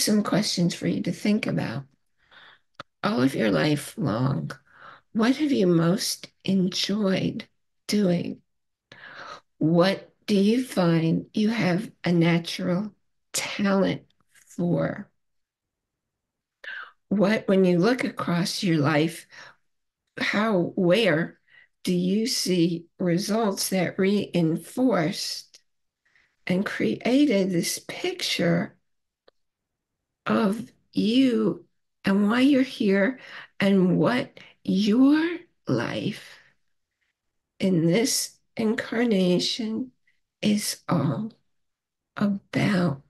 some questions for you to think about. All of your life long, what have you most enjoyed doing? What do you find you have a natural talent for? When you look across your life, where do you see results that reinforced and created this picture of you and why you're here and what your life in this incarnation is all about?